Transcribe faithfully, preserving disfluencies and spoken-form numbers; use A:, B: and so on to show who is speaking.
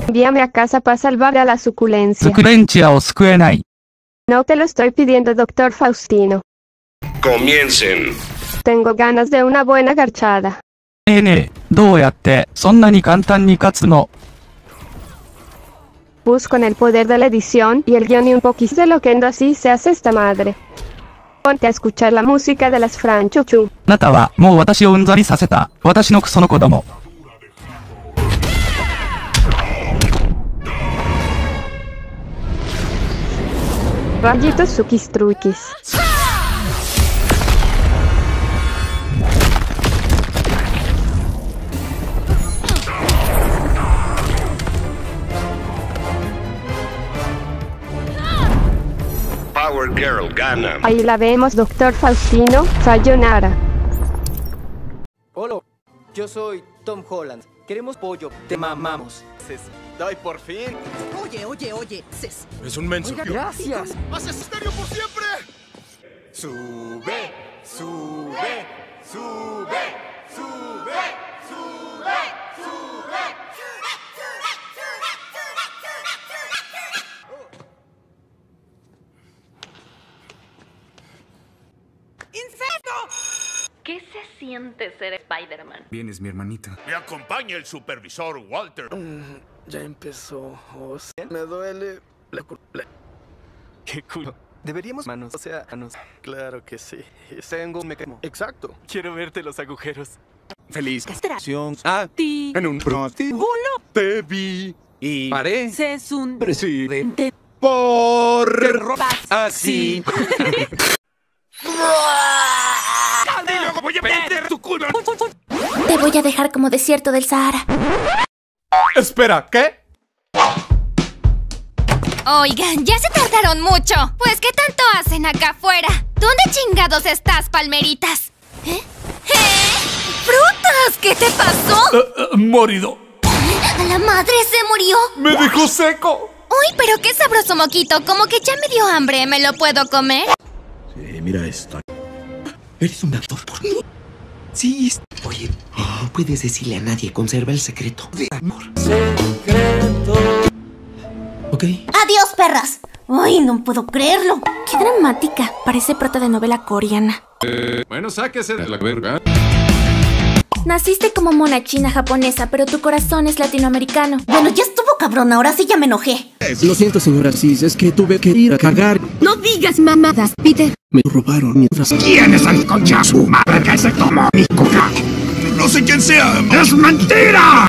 A: Envíame a casa para salvar a la suculencia.
B: Suculencia o sukuenai.
A: No te lo estoy pidiendo, doctor Faustino.
C: Comiencen.
A: Tengo ganas de una buena garchada.
B: ねえねえ、どうやってそんなに簡単に勝つの？
A: Bus con el poder de la edición y el guión y un poquito de loquendo, así se hace esta madre. Ponte a escuchar la música de las Franchuchu.
B: あなたはもう私をうんざりさせた。私のクソの子供。
A: Rayitos sukis truquis.
C: Power Girl gana.
A: Ahí la vemos, doctor Faustino. Sayonara.
D: Hola, yo soy Tom Holland. Queremos pollo, te mamamos.
E: ¡Ay, por fin!
F: Oye, oye, oye, Ces.
E: Es un menso.
D: Oiga, gracias.
E: ¡Haces estéreo por siempre! Sube, sube, sube, sube, sube, sube.
G: ¿Qué se siente ser Spider-Man?
H: Bien, es mi hermanita.
E: Me acompaña el supervisor Walter.
D: Mm, ya empezó. O sea, me duele la cu- la- Qué culo. Deberíamos manos, o sea, manos.
E: Claro que sí.
D: Tengo un mecanismo.
E: Exacto.
D: Quiero verte los agujeros.
H: Feliz
F: Castración.
H: a
F: Ti.
H: en un prostíbulo
E: Te vi.
H: y paré
F: Es un
H: presidente
E: Por...
H: así.
E: ¡Y luego voy a meter tu culo!
I: Te voy a dejar como desierto del Sahara.
E: Espera, ¿qué?
J: Oigan, ya se tardaron mucho. Pues, ¿qué tanto hacen acá afuera? ¿Dónde chingados estás, palmeritas? ¿Eh? ¿Eh? ¡Frutas! ¿Qué te pasó?
E: Uh, uh, morido.
J: ¿A la madre se murió?
E: ¡Me dejó seco!
J: Uy, pero qué sabroso moquito. Como que ya me dio hambre. ¿Me lo puedo comer?
K: Sí, mira esto. Eres un actor por mí. Sí. Oye, no puedes decirle a nadie. Conserva el secreto de amor. Secreto. Ok.
I: ¡Adiós, perras! ¡Ay, no puedo creerlo! ¡Qué dramática! Parece prota de novela coreana.
H: Eh, bueno, sáquese de la verga.
I: Naciste como mona china japonesa, pero tu corazón es latinoamericano.
F: Bueno, ya estuvo cabrón, ahora sí ya me enojé.
K: Lo siento, señora Cis, es que tuve que ir a cagar.
F: No digas mamadas, Peter.
K: Me robaron mientras...
E: ¿Quién es el concha su madre que se tomó mi coca? No sé quién sea. ¡Es mentira!